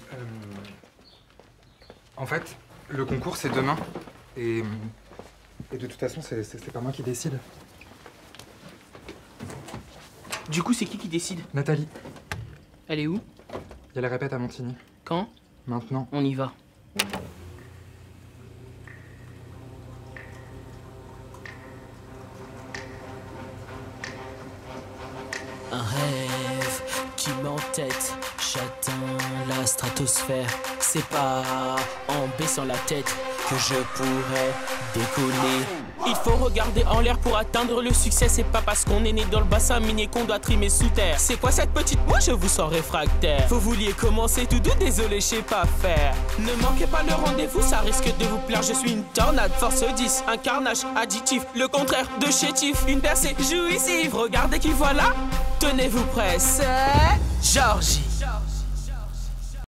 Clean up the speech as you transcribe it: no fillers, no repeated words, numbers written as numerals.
En fait, le concours c'est demain. Et de toute façon, c'est pas moi qui décide. Du coup, c'est qui décide? Nathalie. Elle est où? Il y a la répète à Montigny. Quand? Maintenant. On y va. Un rêve qui m'entête, j'atteins la stratosphère. C'est pas en baissant la tête que je pourrais décoller. Il faut regarder en l'air pour atteindre le succès. C'est pas parce qu'on est né dans le bassin minier qu'on doit trimer sous terre. C'est quoi cette petite moi je vous sens réfractaire. Vous vouliez commencer tout doux, désolé je sais pas faire. Ne manquez pas le rendez-vous, ça risque de vous plaire. Je suis une tornade, force 10, un carnage additif. Le contraire de chétif, une percée jouissive. Regardez qui voilà, tenez-vous prêts, c'est Georgie.